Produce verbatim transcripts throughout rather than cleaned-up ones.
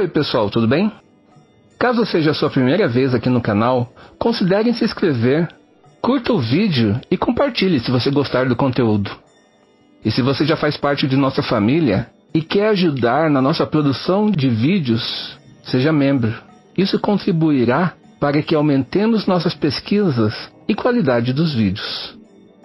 Oi pessoal, tudo bem? Caso seja a sua primeira vez aqui no canal, considere se inscrever, curta o vídeo e compartilhe se você gostar do conteúdo. E se você já faz parte de nossa família e quer ajudar na nossa produção de vídeos, seja membro. Isso contribuirá para que aumentemos nossas pesquisas e qualidade dos vídeos.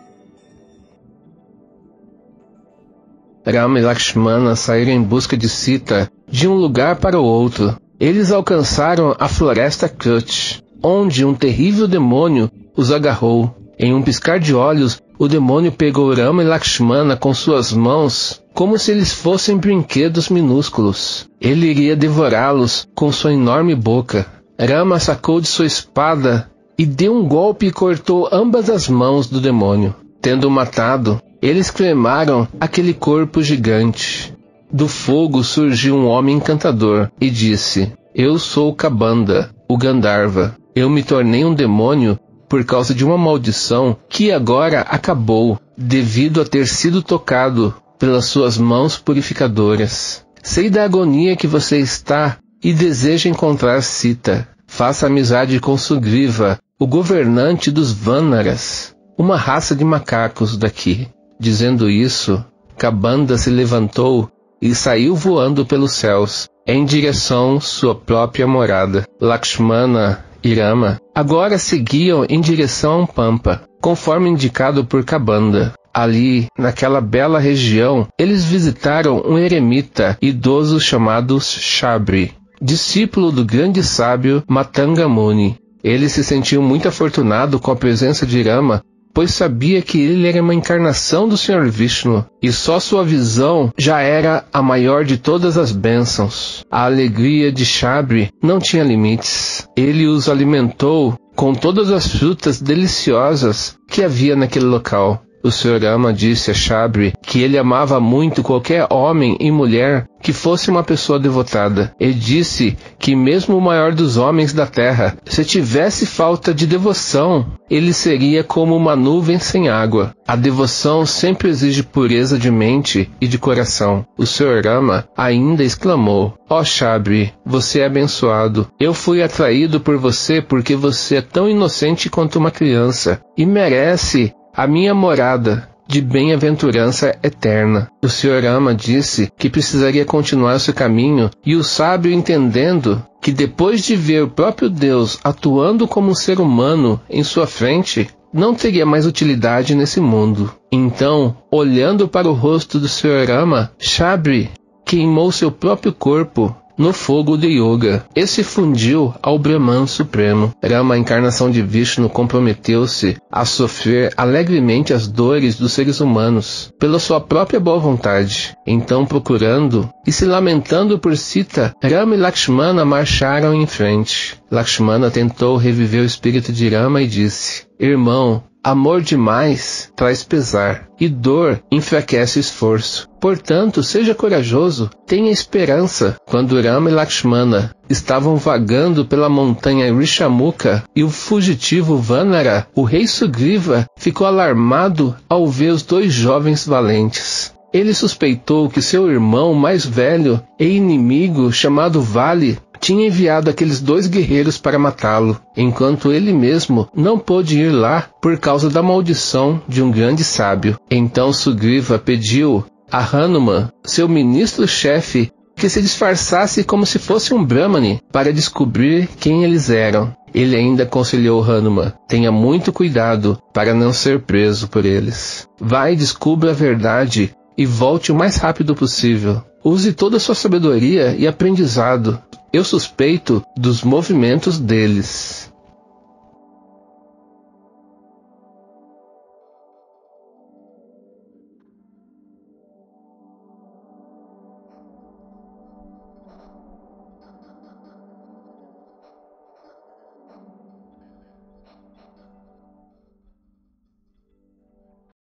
Rama e Lakshmana saíram em busca de Sita de um lugar para o outro. Eles alcançaram a floresta Kutch, onde um terrível demônio os agarrou. Em um piscar de olhos, o demônio pegou Rama e Lakshmana com suas mãos, como se eles fossem brinquedos minúsculos. Ele iria devorá-los com sua enorme boca. Rama sacou de sua espada e deu um golpe e cortou ambas as mãos do demônio. Tendo matado, eles cremaram aquele corpo gigante. Do fogo surgiu um homem encantador e disse: Eu sou Kabanda, o Gandharva. Eu me tornei um demônio por causa de uma maldição que agora acabou, devido a ter sido tocado pelas suas mãos purificadoras. Sei da agonia que você está e deseja encontrar Sita. Faça amizade com Sugriva, o governante dos Vanaras, uma raça de macacos daqui. Dizendo isso, Kabanda se levantou e saiu voando pelos céus, em direção sua própria morada. Lakshmana e Rama agora seguiam em direção a um pampa, conforme indicado por Kabanda. Ali, naquela bela região, eles visitaram um eremita idoso chamado Shabri, discípulo do grande sábio Matanga Muni. Ele se sentiu muito afortunado com a presença de Rama, pois sabia que ele era uma encarnação do senhor Vishnu, e só sua visão já era a maior de todas as bênçãos. A alegria de Shabri não tinha limites. Ele os alimentou com todas as frutas deliciosas que havia naquele local. O senhor Rama disse a Shabri que ele amava muito qualquer homem e mulher que fosse uma pessoa devotada. Ele disse que mesmo o maior dos homens da terra, se tivesse falta de devoção, ele seria como uma nuvem sem água. A devoção sempre exige pureza de mente e de coração. O senhor Rama ainda exclamou: Ó Shabri, você é abençoado. Eu fui atraído por você porque você é tão inocente quanto uma criança e merece a minha morada de bem-aventurança eterna. O senhor Rama disse que precisaria continuar seu caminho, e o sábio, entendendo que depois de ver o próprio Deus atuando como um ser humano em sua frente, não teria mais utilidade nesse mundo. Então, olhando para o rosto do senhor Rama, Shabri queimou seu próprio corpo no fogo de yoga. Esse fundiu ao Brahman Supremo. Rama, a encarnação de Vishnu, comprometeu-se a sofrer alegremente as dores dos seres humanos, pela sua própria boa vontade. Então, procurando e se lamentando por Sita, Rama e Lakshmana marcharam em frente. Lakshmana tentou reviver o espírito de Rama e disse: Irmão, amor demais traz pesar, e dor enfraquece o esforço. Portanto, seja corajoso, tenha esperança. Quando Rama e Lakshmana estavam vagando pela montanha Rishamuka e o fugitivo Vanara, o rei Sugriva ficou alarmado ao ver os dois jovens valentes. Ele suspeitou que seu irmão mais velho e inimigo, chamado Vali, tinha enviado aqueles dois guerreiros para matá-lo, enquanto ele mesmo não pôde ir lá por causa da maldição de um grande sábio. Então Sugriva pediu a Hanuman, seu ministro-chefe, que se disfarçasse como se fosse um Brahmani para descobrir quem eles eram. Ele ainda aconselhou Hanuman: tenha muito cuidado para não ser preso por eles. Vai e descubra a verdade e volte o mais rápido possível. Use toda a sua sabedoria e aprendizado. Eu suspeito dos movimentos deles.